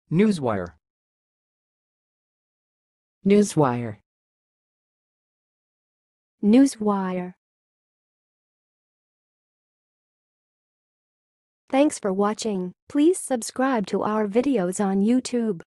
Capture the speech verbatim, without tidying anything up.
Newswire. Newswire. Newswire. Thanks for watching. Please subscribe to our videos on YouTube.